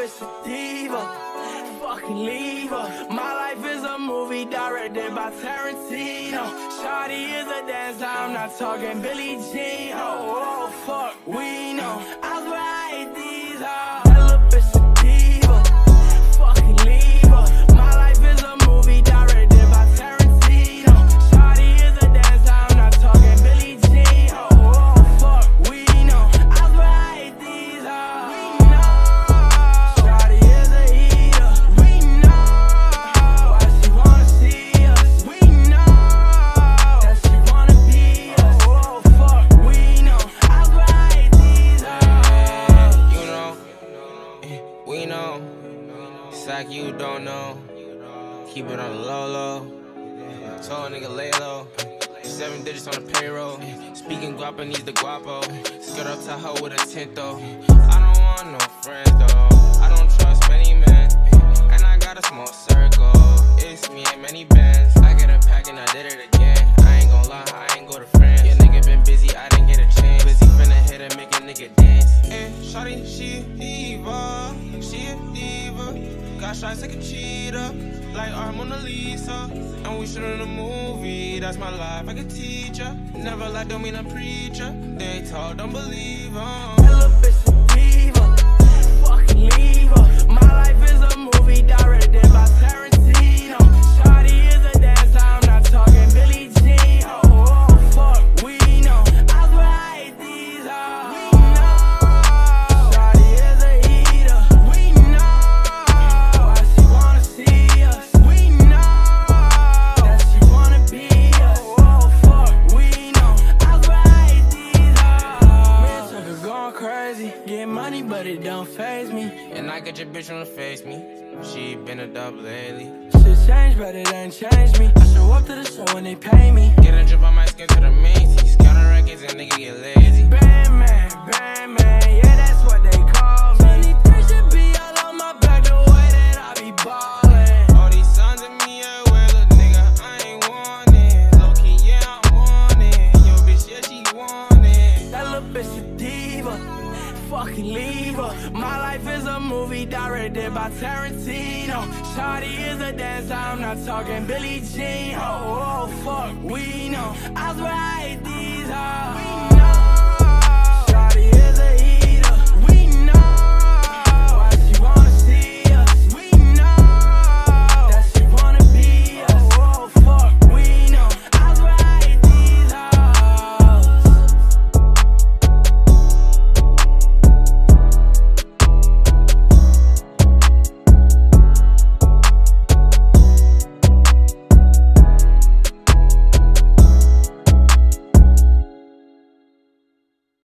bitch a diva, fucking leave her. My life is a movie directed by Tarantino. Shawty is a dancer, I'm not talking Billie Jean. Oh, fuck, we know. I swear I hate these hoes. That little bitch a diva, fucking leave her. My life is a movie directed by Tarantino. Shawty is a dancer, I'm not talking Billie Jean. Oh, fuck, we know. I swear I hate these hoes. We know. Shawty is a eater. We know. Why she wanna see us. We know. That she wanna be us. Oh, fuck, we know. I swear I hate these hoes. You know, we know. It's like you don't know. Keep it on the low low. Told a nigga lay low. 7 digits on the payroll. Speaking Guapanese the guapo. Skirt up to her with a tint though. I don't want no friends though. I don't trust many men. And I got a small circle. It's me and many bands. I get a pack and I did it again. I ain't gon' lie, I ain't go to France. Your nigga been busy, I didn't get a chance. Busy finna hit and make a nigga dance. And shawty, she a diva. She a diva. Got shots like a cheetah, like our Mona Lisa. And we shootin' a movie, that's my life like a teacher. Never lie, don't mean a preacher. They talk, don't believe them. That little bitch a diva, fucking leave her. My life is a movie directed by Tarantino. Shawty is a dancer, I'm not talking Billie Jean. Oh, fuck, we know. I swear I hate these hoes. We know. Shawty is a eater. We know. Why she wanna see us. We know. That she wanna be us. Oh, fuck, we know. I swear I hate these hoes. Me and Tucker going crazy. Get money, but it don't faze me. And I get your bitch on the face me. She been a dub lately. Shit changed, but it ain't changed me. I show up to the show when they pay me. Get a drip on my skin to the Macy's. Counter records and nigga get lazy. Bandman, yeah, that's what they call me. 23 should be all on my back the way that I be ballin'. All these signs of me everywhere, little nigga, I ain't want it. Low key, yeah, I want it. Yo, bitch, yeah, she want it. That little bitch a diva, fucking leave her. My life is a movie directed by Tarantino. Shawty is a dancer, I'm not talking Billie Jean. Oh, fuck, we know. I swear I hate these hoes.